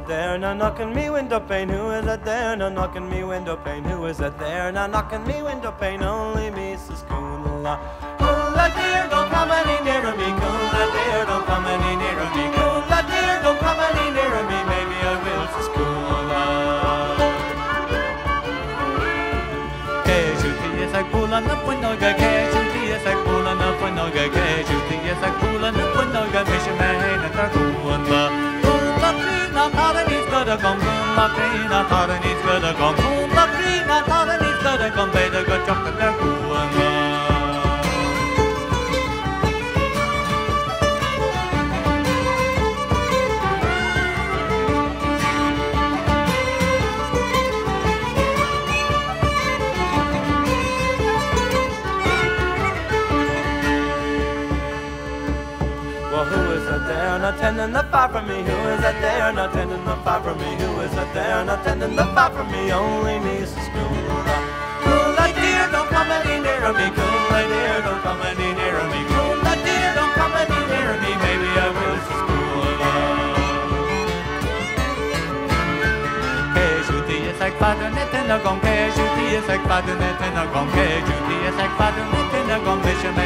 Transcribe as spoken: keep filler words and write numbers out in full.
there now knocking me window pane? Who is that there now knocking me window pane? Who is that there now knocking me window pane? Only me, says Cúnla. Cúnla dear, don't come any nearer me. Cúnla dear, don't come any nearer me. Cúnla dear, don't come any nearer me. Maybe I will, says Cúnla. Yes, I pull on up when I get casualty. Yes, I pull on up when I get casualty. Yes, I pull on up when I get mission man and I go on the Cúnla green, not hard and he's got a gun. Cúnla green, not hard and he's got a gun. Cúnla green, not hard and he's got a gun. Better go jump and they're cool on the not tending the fire from me? Who is that there not tending the fire from me? Who is that there not tending the fire from me? Only me, says Cúnla. Cúnla dear, don't come any nearer me. Cúnla dear, don't come any nearer me. Cúnla dear, don't come any nearer me. Maybe I will, says Cúnla. Casualty is like fathernet and a gone. Casualty is like fathernet and a gone. Casualty is like fathernet and a gone. Mission